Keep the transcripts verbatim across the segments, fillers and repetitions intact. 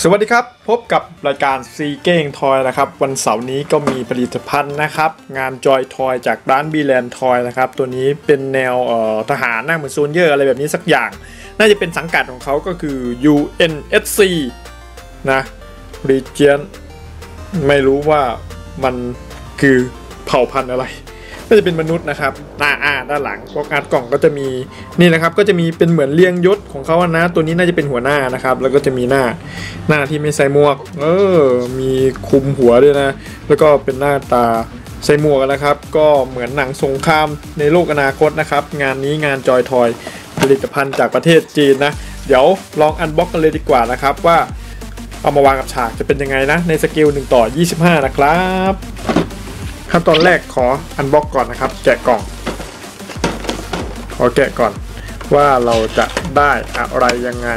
สวัสดีครับพบกับรายการซีเก้งทอยนะครับวันเสาร์นี้ก็มีผลิตภัณฑ์นะครับงานจอยทอยจากร้านบีแลนด์ทอยนะครับตัวนี้เป็นแนวเอ่อทหารหน้าเหมือนโซลเยอร์อะไรแบบนี้สักอย่างน่าจะเป็นสังกัดของเขาก็คือ ยู เอ็น เอส ซี นะ Region ไม่รู้ว่ามันคือเผ่าพันธุ์อะไรน่าจะเป็นมนุษย์นะครับหน้าอ่าด้านหลังพวกงานกล่องก็จะมีนี่นะครับก็จะมีเป็นเหมือนเรียงยศของเขานะตัวนี้น่าจะเป็นหัวหน้านะครับแล้วก็จะมีหน้าหน้าที่ไม่ใส่หมวกเออมีคุมหัวด้วยนะแล้วก็เป็นหน้าตาใส่หมวกนะครับก็เหมือนหนังสงครามในโลกอนาคตนะครับงานนี้งานจอยทอยผลิตภัณฑ์จากประเทศจีนนะเดี๋ยวลองอันบ็อกกันเลยดีกว่านะครับว่าเอามาวางกับฉากจะเป็นยังไงนะในสเกลหนึ่งต่อยี่สิบห้านะครับขั้นตอนแรกขออันบ็อกก่อนนะครับแกะกล่องขอแกะก่อนว่าเราจะได้อะไรยังไง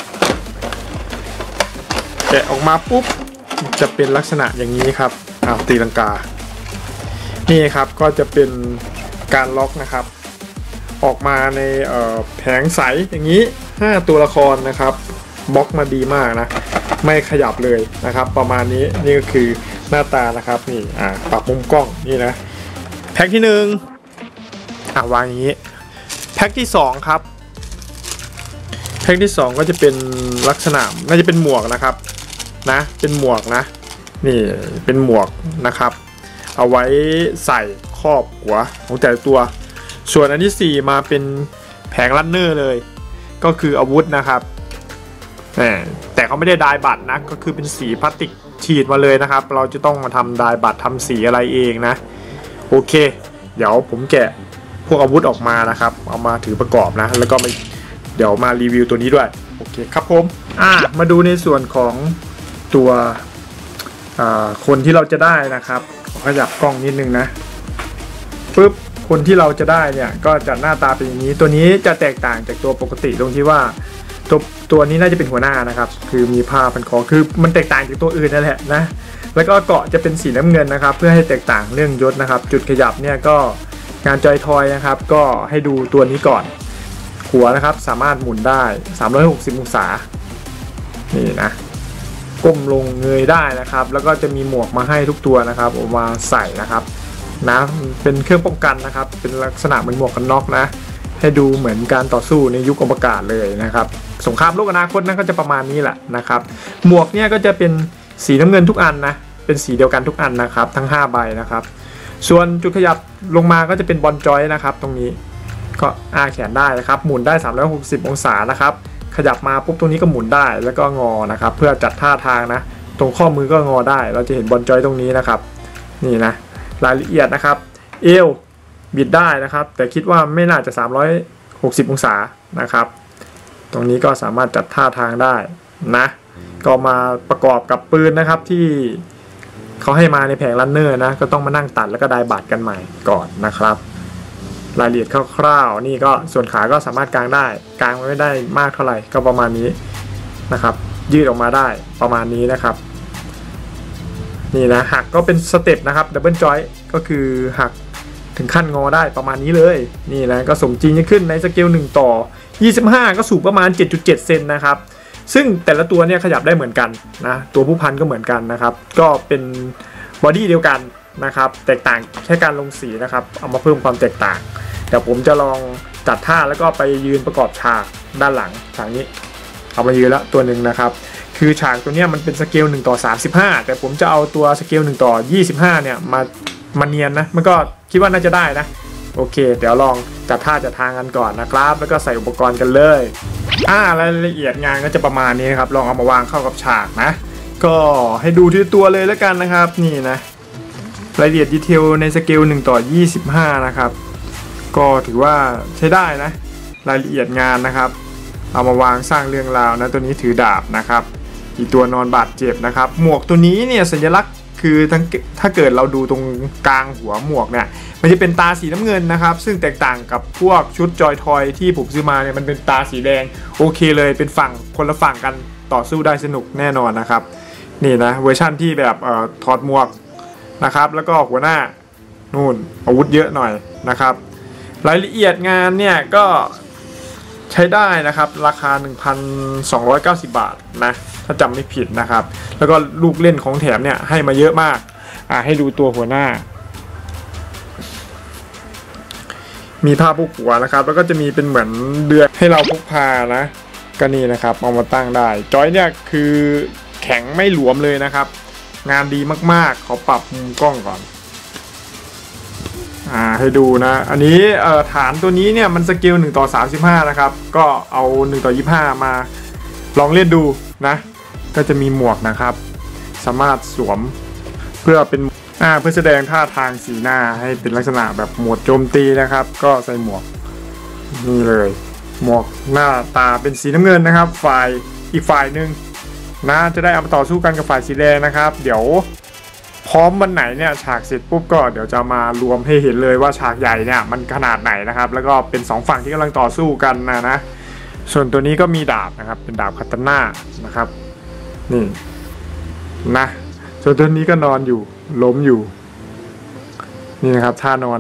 แกะออกมาปุ๊บจะเป็นลักษณะอย่างนี้ครับอ้าวตีลังกานี่ครับก็จะเป็นการล็อกนะครับออกมาในแผงใสอย่างนี้ห้าตัวละครนะครับบล็อกมาดีมากนะไม่ขยับเลยนะครับประมาณนี้นี่ก็คือหน้าตานะครับนี่อ่าปรับมุมกล้องนี่นะแพ็คที่หนึ่งอ่าวางอย่างนี้แพ็คที่สองครับแพ็คที่สองก็จะเป็นลักษณะน่าจะเป็นหมวกนะครับนะเป็นหมวกนะนี่เป็นหมวกนะครับเอาไว้ใส่ครอบหัวของแต่ตัวส่วนอันที่สี่มาเป็นแผงลันเนอร์เลยก็คืออาวุธนะครับแต่เขาไม่ได้ดายบัตรนะก็คือเป็นสีพลาสติกฉีดมาเลยนะครับเราจะต้องมาทำดายบัตรทำสีอะไรเองนะโอเคเดี๋ยวผมแกะพวกอาวุธออกมานะครับเอามาถือประกอบนะแล้วก็มาเดี๋ยวมารีวิวตัวนี้ด้วยโอเคครับผมอ่ามาดูในส่วนของตัวคนที่เราจะได้นะครับขยับกล้องนิดนึงนะปึ๊บคนที่เราจะได้เนี่ยก็จะหน้าตาเป็นอย่างนี้ตัวนี้จะแตกต่างจากตัวปกติตรงที่ว่าตัวตัวนี้น่าจะเป็นหัวหน้านะครับคือมีผ้าพันคอคือมันแตกต่างจากตัวอื่นนั่นแหละนะแล้วก็เกาะจะเป็นสีน้ำเงินนะครับเพื่อให้แตกต่างเรื่องยศนะครับจุดขยับเนี่ยก็งานจอยทอยนะครับก็ให้ดูตัวนี้ก่อนหัวนะครับสามารถหมุนได้สามร้อยหกสิบองศานี่นะก้มลงเงยได้นะครับแล้วก็จะมีหมวกมาให้ทุกตัวนะครับออกมาใส่นะครับนะเป็นเครื่องป้องกันนะครับเป็นลักษณะเหมือนหมวกกันน็อกนะให้ดูเหมือนการต่อสู้ในยุคอวกาศเลยนะครับสงครามโลกอนาคตนั่นก็จะประมาณนี้แหละนะครับหมวกเนี่ยก็จะเป็นสีน้ำเงินทุกอันนะเป็นสีเดียวกันทุกอันนะครับทั้งห้าใบนะครับส่วนจุดขยับลงมาก็จะเป็นบอลจอยนะครับตรงนี้ก็อาแขนได้นะครับหมุนได้สามร้อยหกสิบองศานะครับขยับมาปุ๊บตรงนี้ก็หมุนได้แล้วก็งอนะครับเพื่อจัดท่าทางนะตรงข้อมือก็งอได้เราจะเห็นบอลจอยตรงนี้นะครับนี่นะรายละเอียดนะครับเอวบิดได้นะครับแต่คิดว่าไม่น่าจะสามร้อยหกสิบองศานะครับตรงนี้ก็สามารถจัดท่าทางได้นะก็มาประกอบกับปืนนะครับที่เขาให้มาในแผงรันเนอร์นะก็ต้องมานั่งตัดแล้วก็ดายบัตรกันใหม่ก่อนนะครับรายละเอียดคร่าวๆนี่ก็ส่วนขาก็สามารถกางได้กางไม่ได้มากเท่าไหร่ก็ประมาณนี้นะครับยืดออกมาได้ประมาณนี้นะครับนี่นะหักก็เป็นสเต็ปนะครับดับเบิลจอยก็คือหักถึงขั้นงอได้ประมาณนี้เลยนี่นะก็สมจริงขึ้นในสเกลหนึ่งต่อยี่สิบห้าก็สูงประมาณ เจ็ดจุดเจ็ด เซนนะครับซึ่งแต่ละตัวเนี่ยขยับได้เหมือนกันนะตัวผู้พันก็เหมือนกันนะครับก็เป็นบอดี้เดียวกันนะครับแตกต่างแค่การลงสีนะครับเอามาเพิ่มความแตกต่างเดี๋ยวผมจะลองจัดท่าแล้วก็ไปยืนประกอบฉากด้านหลังฉากนี้เอามายืนแล้วตัวหนึ่งนะครับคือฉากตัวนี้มันเป็นสเกลหนึ่งต่อสามสิบห้าแต่ผมจะเอาตัวสเกลหนึ่งต่อยี่สิบห้าเนี่ยมามาเนียนนะมันก็คิดว่าน่าจะได้นะโอเคเดี๋ยวลองจัดท่าจัดทางกันก่อนนะครับแล้วก็ใส่อุปกรณ์กันเลยอ่ารายละเอียดงานก็จะประมาณนี้ครับลองเอามาวางเข้ากับฉากนะก็ให้ดูที่ตัวเลยแล้วกันนะครับนี่นะรายละเอียดดีเทลในสเกลหนึ่งต่อยี่สิบห้านะครับก็ถือว่าใช้ได้นะรายละเอียดงานนะครับเอามาวางสร้างเรื่องราวนะตัวนี้ถือดาบนะครับอีกตัวนอนบาดเจ็บนะครับหมวกตัวนี้เนี่ยสัญลักษณ์คือทั้งถ้าเกิดเราดูตรงกลางหัวหมวกเนี่ยมันจะเป็นตาสีน้ำเงินนะครับซึ่งแตกต่างกับพวกชุดจอยทอยที่ผมซื้อมาเนี่ยมันเป็นตาสีแดงโอเคเลยเป็นฝั่งคนละฝั่งกันต่อสู้ได้สนุกแน่นอนนะครับนี่นะเวอร์ชั่นที่แบบเอ่อถอดหมวกนะครับแล้วก็หัวหน้านู่นอาวุธเยอะหน่อยนะครับรายละเอียดงานเนี่ยก็ใช้ได้นะครับราคา หนึ่งพันสองร้อยเก้าสิบ บาทนะถ้าจำไม่ผิดนะครับแล้วก็ลูกเล่นของแถมเนี่ยให้มาเยอะมากอ่าให้ดูตัวหัวหน้ามีผ้าพกหัวนะครับแล้วก็จะมีเป็นเหมือนเดือยให้เราพกพานะก็นี่นะครับเอามาตั้งได้จอยเนี่ยคือแข็งไม่หลวมเลยนะครับงานดีมากๆขอปรับมุมกล้องก่อนอ่าให้ดูนะอันนี้เอ่อฐานตัวนี้เนี่ยมันสเกลหนึ่งต่อสามสิบห้านะครับก็เอาหนึ่งต่อยี่สิบห้ามาลองเล่นดูนะก็จะมีหมวกนะครับสามารถสวมเพื่อเป็นอ่าเพื่อแสดงท่าทางสีหน้าให้เป็นลักษณะแบบโหมดโจมตีนะครับก็ใส่หมวกนี่เลยหมวกหน้าตาเป็นสีน้ำเงินนะครับฝ่ายอีกฝ่ายหนึ่งนะจะได้เอามาต่อสู้กันกับฝ่ายสีแดงนะครับเดี๋ยวพร้อมวันไหนเนี่ยฉากเสร็จปุ๊บก็เดี๋ยวจะมารวมให้เห็นเลยว่าฉากใหญ่เนี่ยมันขนาดไหนนะครับแล้วก็เป็นสองฝั่งที่กำลังต่อสู้กันนะนะส่วนตัวนี้ก็มีดาบนะครับเป็นดาบคาตาน่านะครับนี่นะส่วนตัวนี้ก็นอนอยู่ล้มอยู่นี่นะครับท่านอน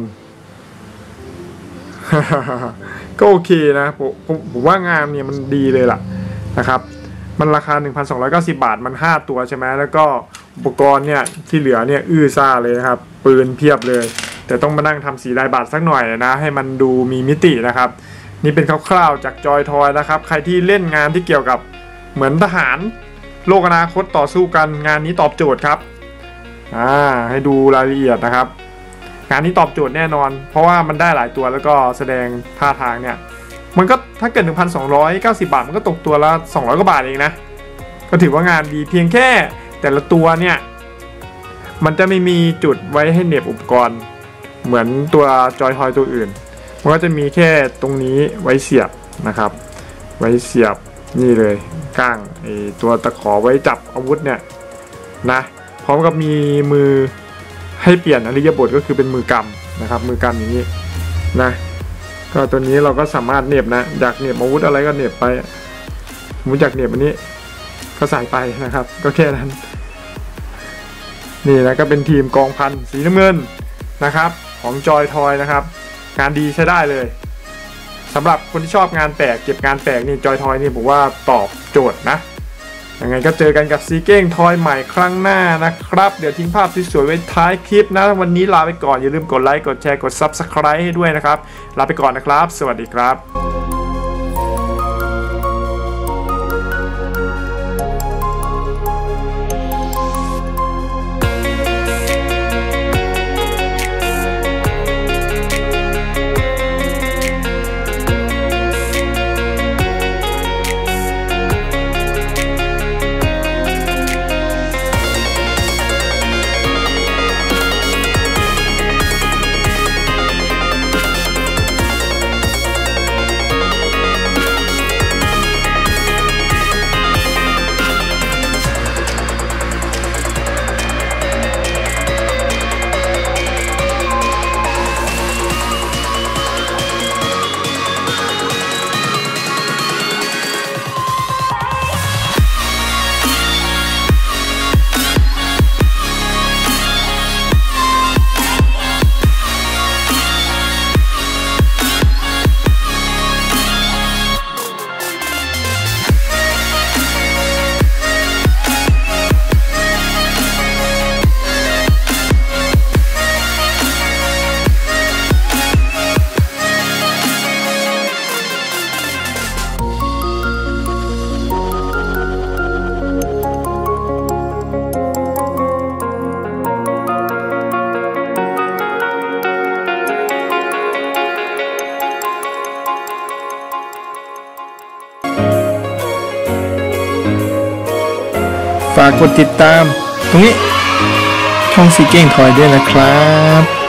ก็โอเคนะผมผมผมว่างานเนี่ยมันดีเลยล่ะนะครับมันราคา หนึ่งพันสองร้อยเก้าสิบบาทมันห้าตัวใช่ไหมแล้วก็อุปกรณ์เนี่ยที่เหลือเนี่ยอื้อซ่าเลยนะครับปืนเพียบเลยแต่ต้องมานั่งทำสีลายบาทสักหน่อยนะให้มันดูมีมิตินะครับนี่เป็นคร่าวๆจากจอยทอยนะครับใครที่เล่นงานที่เกี่ยวกับเหมือนทหารโลกอนาคตต่อสู้กันงานนี้ตอบโจทย์ครับอ่าให้ดูรายละเอียดนะครับงานนี้ตอบโจทย์แน่นอนเพราะว่ามันได้หลายตัวแล้วก็แสดงท่าทางเนี่ยมันก็ถ้าเกิด หนึ่งพันสองร้อยเก้าสิบบาทมันก็ตกตัวละสองร้อยกว่าบาทเองนะก็ถือว่างานดีเพียงแค่แต่ละตัวเนี่ยมันจะไม่มีจุดไว้ให้เหน็บอุปกรณ์เหมือนตัวจอยทอยตัวอื่นมันก็จะมีแค่ตรงนี้ไว้เสียบนะครับไว้เสียบนี่เลยก้างไอตัวตะขอไว้จับอาวุธเนี่ยนะพร้อมกับมีมือให้เปลี่ยนอริยบทก็คือเป็นมือกำนะครับมือกำอย่างนี้นะก็ตัวนี้เราก็สามารถเหน็บนะอยากเหน็บอาวุธอะไรก็เหน็บไปผมอยากเหน็บอันนี้ก็ใส่ไปนะครับก็แค่นั้นนี่นะก็เป็นทีมกองพันสีน้ำเงินนะครับของจอยทอยนะครับงานดีใช้ได้เลยสำหรับคนที่ชอบงานแปลกเก็บงานแปลกนี่จอยทอยนี่ผมว่าตอบโจทย์นะยังไงก็เจอกันกับซีเก้งทอยใหม่ครั้งหน้านะครับเดี๋ยวทิ้งภาพสวยๆไว้ท้ายคลิปนะวันนี้ลาไปก่อนอย่าลืมกดไลค์กดแชร์กด ซับสไครบ์ ให้ด้วยนะครับลาไปก่อนนะครับสวัสดีครับฝากกดติดตามตรงนี้ช่องซีเก้งทอยด้วยนะครับ